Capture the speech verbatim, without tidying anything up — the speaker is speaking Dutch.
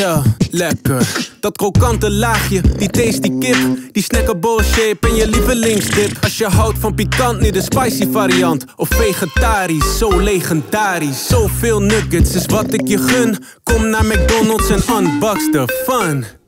Ja, lekker. Dat krokante laagje, die tasty kip, die snackable shape en je lievelingsdip. Als je houdt van pikant, nu de spicy variant. Of vegetarisch, zo legendarisch. Zoveel nuggets is wat ik je gun. Kom naar McDonald's en unbox the fun.